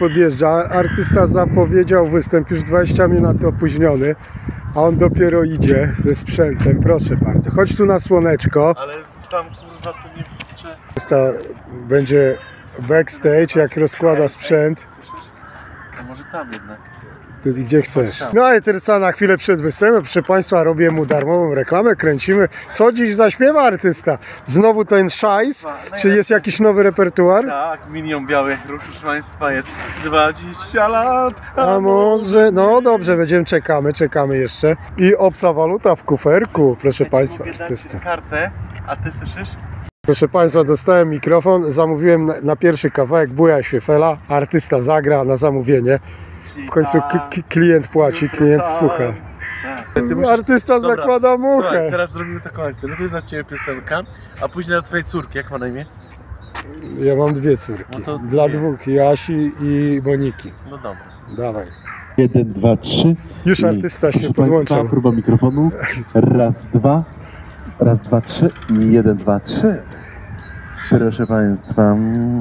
podjeżdża. Artysta zapowiedział występ już 20 minut opóźniony, a on dopiero idzie ze sprzętem. Proszę bardzo, chodź tu na słoneczko. Ale tam kurwa to nie wliczę. Artysta będzie backstage, jak rozkłada sprzęt. A może tam jednak. Ty gdzie chcesz. No i teraz na chwilę przed występem, proszę Państwa, robię mu darmową reklamę, kręcimy. Co dziś zaśpiewa artysta? Znowu ten szajs? Czy jest jakiś nowy repertuar? Tak, Minion Biały, proszę Państwa, jest 20 lat. A może, no dobrze, czekamy jeszcze. I obca waluta w kuferku, proszę Państwa, artysta. Kartę, a ty słyszysz? Proszę Państwa, dostałem mikrofon, zamówiłem na pierwszy kawałek Buja się fela, artysta zagra na zamówienie. W końcu klient płaci, klient słucha. Artysta zakłada muchę. Słuchaj, teraz zrobimy taką akcję. Najpierw dla Ciebie piosenka, a później dla Twojej córki. Jak ma na imię? Ja mam dwie córki. No to dla dwie. dwóch, Asi i Moniki. No dobra. Dawaj. 1, 2, 3. Już artysta się podłączał. Próba mikrofonu. Raz, dwa. Raz, dwa, trzy. 1, 2, 3. Proszę Państwa.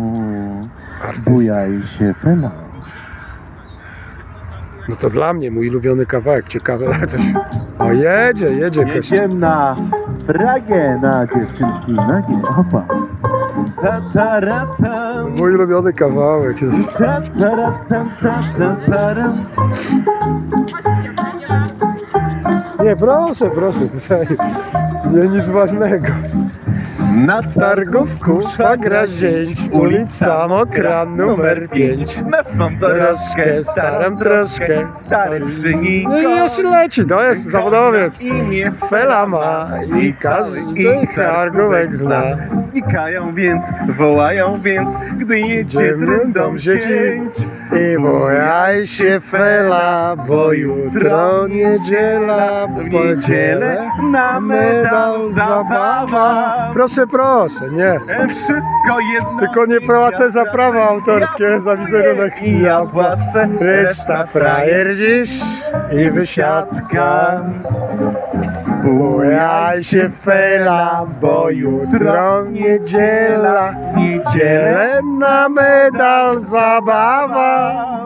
Bujaj się fela. No to dla mnie mój ulubiony kawałek, ciekawe coś. O jedzie kościół. Jedziemy na Pragę, na dziewczynki nagie. Opa. Ta, ta, ra, ta. Mój ulubiony kawałek. Ta, ta, ra, ta, ta, ta, ta, ra. Nie, proszę, tutaj nie nic ważnego. Na Targówku szwagra zięć, ulica Mokra numer 5. Nas mam Troszkę, staram troszkę, stary przynik. No i już leci, to jest zawodowiec. Imię Fela ma i każdy targówek zna. Znikają więc, wołają więc, gdy jedzie drędą zięć. I bojaj się fela, bo jutro niedziela, w niedzielę na medal zabawa. Proszę, nie. Wszystko jedno. Tylko nie płacę za prawa autorskie, za wizerunek. I ja płacę, Reszta frajer dziś i wysiadka. Bujaj się fela, bo jutro niedziela, w niedzielę na medal zabawa.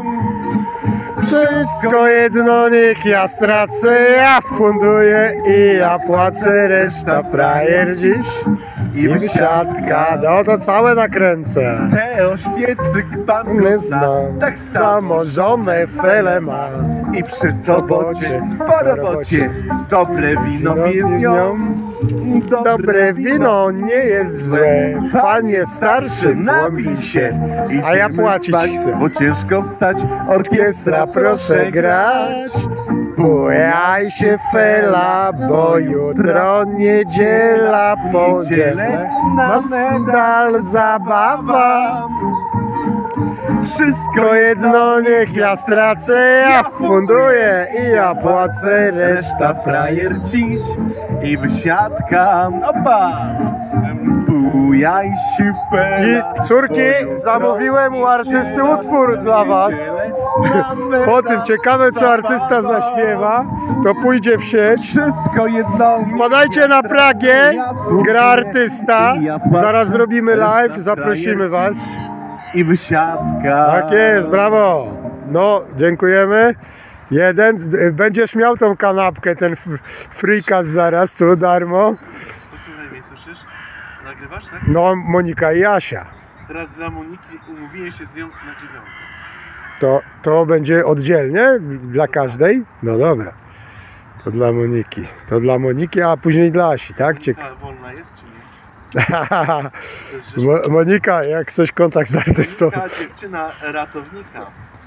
Wszystko jedno, niech ja stracę, ja funduję i ja płacę, reszta frajer dziś i wysiadka. No to całe nakręcę. Teo Świecyk pan Nie zna, znam, tak samo żonę fele ma. I przy sobocie, po robocie, dobre wino pije z nią. Dobre wino nie jest złe, panie starszy, napij się, a ja płacić chcę. Bo ciężko wstać, Orkiestra, proszę grać. Bujaj się fela, bo jutro niedziela, podzielę na medal zabawa. Wszystko jedno, niech ja stracę, ja funduję i ja płacę, reszta frajer dziś i wysiadka. Opa! Bujaj się fela. I córki, zamówiłem u artysty utwór dla was. Po tym ciekawe, co artysta zaśpiewa, to pójdzie w sieć. Wszystko jedno. Wpadajcie na Pragę, gra artysta. Zaraz zrobimy live, zaprosimy was. I wysiadka. Tak jest, brawo. No, dziękujemy. Będziesz miał tą kanapkę, ten frikas zaraz, tu darmo. Posłuchaj mnie, słyszysz? Nagrywasz, tak? No, Monika i Asia. Teraz dla Moniki umówiłem się z nią na 9. To będzie oddzielnie dla każdej? No dobra. To dla Moniki, a później dla Asi, tak? Monika wolna jest, czy nie? Monika, jak coś kontakt z artystą. Monika, dziewczyna ratownika.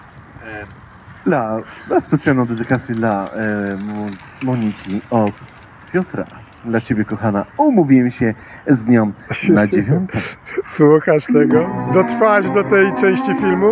Dla specjalną dedykację dla Moniki od Piotra. Dla ciebie, kochana, umówiłem się z nią na 9. Słuchasz tego? Dotrwałeś do tej części filmu?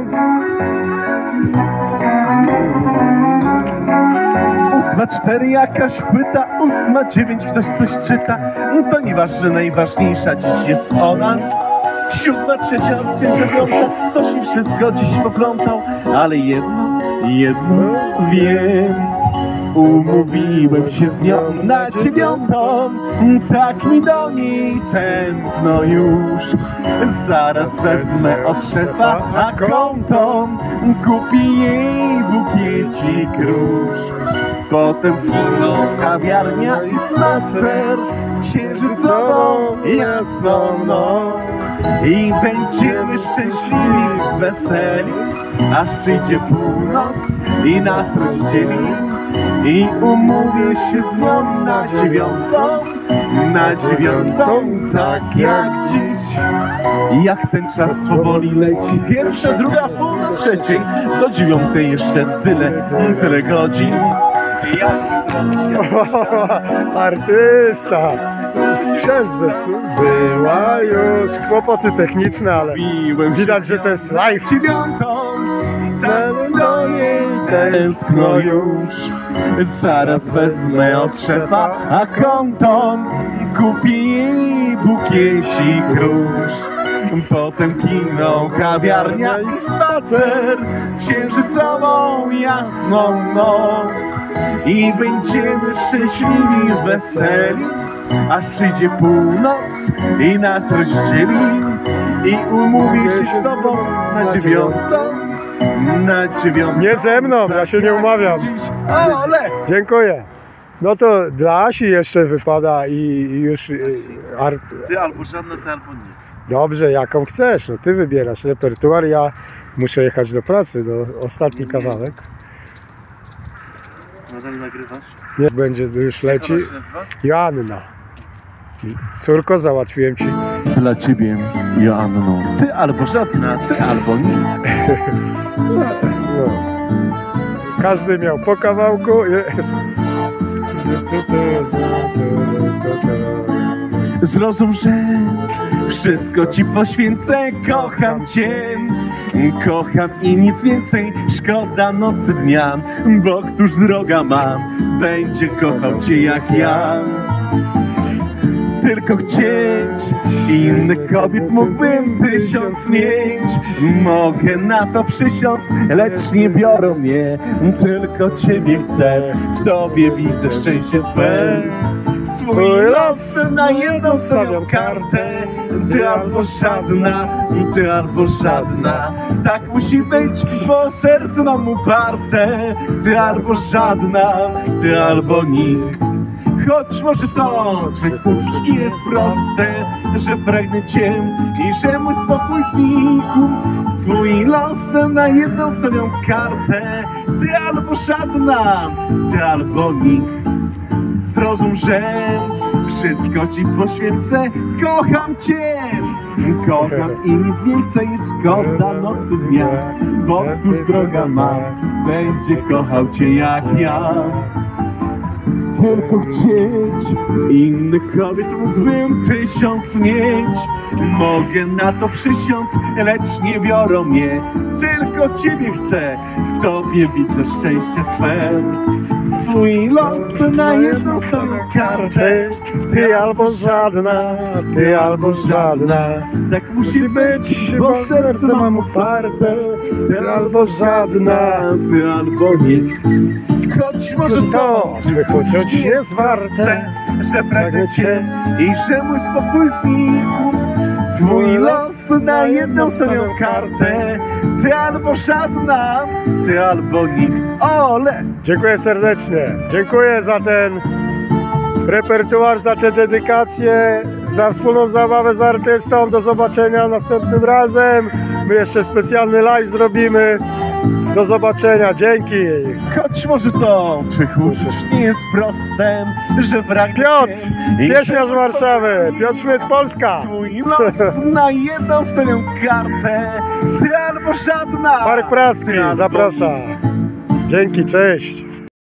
8:04 jakaś płyta, 8:09 ktoś coś czyta. To nieważne, najważniejsza dziś jest ona. 7:03, 5:05, ktoś mi wszystko dziś poplątał. Ale jedno wiem. Umówiłem się z nią na 9, tak mi do niej tęskno już. Zaraz wezmę od szefa konto, kupi jej bukiecik róż. Potem kino, kawiarnia i spacer w księżycową jasną noc. I będziemy szczęśliwi, weseli, aż przyjdzie północ i nas rozdzieli. I umówię się z nią na 9, tak jak dziś. Jak ten czas powoli leci, pierwsza, druga, pół do trzeciej, do 9 jeszcze tyle godzin. Artysta! Sprzęt zepsuł. Była już kłopoty techniczne, ale widać, że to jest live. 9, tak do niej tęskno już. Zaraz wezmę od szefa konto, kupi jej bukiecik róż. Potem kino, kawiarnia i spacer w księżycową jasną noc. I będziemy szczęśliwi, weseli, aż przyjdzie północ i nas rozdzieli. I umówię się z tobą na 9, na 9. Nie ze mną, ja się nie umawiam. Ole! Dziękuję. No to dla Asi jeszcze wypada i już... Ty albo żadna, ty albo nie. Dobrze, jaką chcesz, no ty wybierasz repertuar, ja muszę jechać do pracy, ostatni kawałek. Nadal nagrywasz? Nie, będzie, już leci. Jak ona się nazywa? Joanna. Córko, załatwiłem ci. Dla ciebie, Joanno. Ty albo żadna, ty albo nikt. No. Każdy miał po kawałku. Zrozum, że wszystko ci poświęcę, kocham cię. Kocham i nic więcej, szkoda nocy dnia, bo któż droga ma, będzie kochał cię jak ja. Tylko chcieć innych kobiet mógłbym 1000 mieć. Mogę na to przysiąc, lecz nie biorą mnie. Tylko ciebie chcę, w tobie widzę szczęście swe. Swój los na jedną stawiam kartę. Ty albo żadna, ty albo żadna. Tak musi być, bo serce mam uparte. Ty albo żadna, ty albo nikt. Choć może to twych uczuć nie jest proste, że pragnę cię i że mój spokój znikł. Swój los na jedną stawiam kartę. Ty albo żadna, ty albo nikt. Zrozum, że wszystko ci poświęcę, kocham cię. Kocham i nic więcej, szkoda nocy dnia, bo któż droga ma, będzie kochał cię jak ja. Tylko chcieć innych kobiet mógłbym 1000 mieć. Mogę na to przysiąc, lecz nie biorą mnie. Tylko ciebie chcę, w tobie widzę szczęście swe. Swój los na jedną stawiam kartę. Ty albo żadna, ty albo żadna. Tak musi być, bo serce mam uparte. Ty albo żadna, ty albo nikt. Choć może to twych uczuć jest warte, że pragnę cię i że mój spokój znikł. Swój los na jedną stawiam kartę. Ty albo żadna, ty albo nikt. Ole! Dziękuję serdecznie. Dziękuję za ten repertuar, za tę dedykację, za wspólną zabawę z artystą. Do zobaczenia następnym razem. My jeszcze specjalny live zrobimy. Do zobaczenia. Dzięki. Choć może to twych uczuć nie jest proste, że pragnę Piotr, cię i pieśniarz że Warszawy. Piotr Szmyt, Polska. swój los na jedną stawiam kartę. Ty albo żadna. Park Praski ty albo zaprasza. Dzięki, cześć.